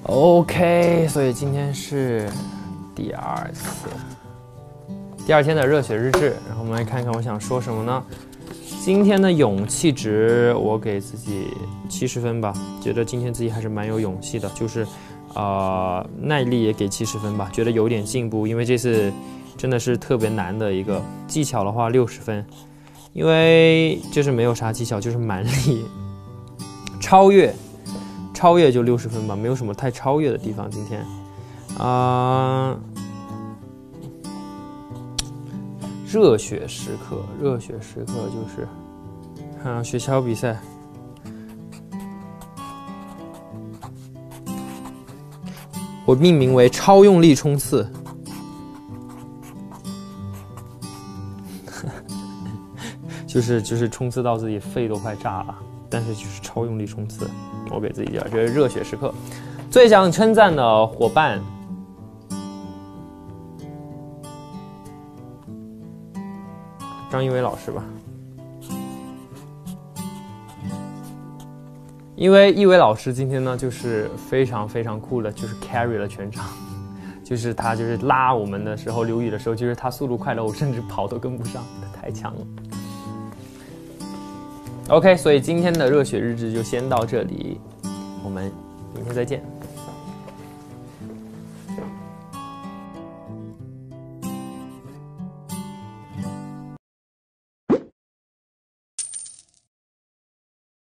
OK， 所以今天是第二天的热血日志，然后我们来看看我想说什么呢？今天的勇气值我给自己70分吧，觉得今天自己还是蛮有勇气的，就是耐力也给70分吧，觉得有点进步，因为这次真的是特别难的一个技巧的话60分，因为就是没有啥技巧，就是蛮力，超越就60分吧，没有什么太超越的地方。今天，热血时刻就是，雪橇比赛，我命名为超用力冲刺，就是冲刺到自己肺都快炸了。但是就是超用力冲刺，我给自己讲，这是热血时刻。最想称赞的伙伴，张一伟老师吧，因为一伟老师今天呢就是非常非常酷的，就是 carry 了全场，就是他就是拉我们的时候，刘宇的时候，就是他速度快了，我甚至跑都跟不上，他太强了。OK， 所以今天的热血日志就先到这里，我们明天再见。